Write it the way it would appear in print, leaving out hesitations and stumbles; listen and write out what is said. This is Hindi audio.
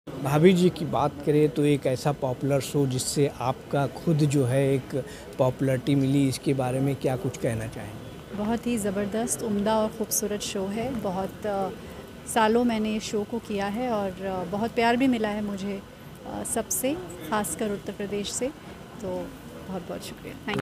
भाभी जी की बात करें तो एक ऐसा पॉपुलर शो जिससे आपका खुद जो है एक पॉपुलैरिटी मिली, इसके बारे में क्या कुछ कहना चाहेंगे? बहुत ही ज़बरदस्त, उम्दा और ख़ूबसूरत शो है। बहुत सालों मैंने इस शो को किया है और बहुत प्यार भी मिला है मुझे सबसे, ख़ासकर उत्तर प्रदेश से। तो बहुत बहुत शुक्रिया। थैंक